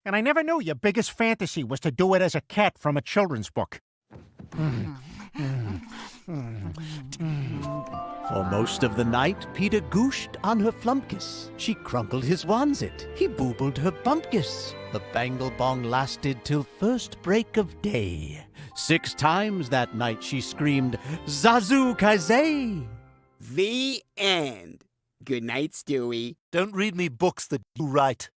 And I never knew your biggest fantasy was to do it as a cat from a children's book. For most of the night, Peter gooshed on her flumpkiss. She crunkled his wansit. He boobled her bumpkiss. The bangle-bong lasted till first break of day. 6 times that night she screamed, "Zazu Kaizei!" The end. Good night, Stewie. Don't read me books that you write.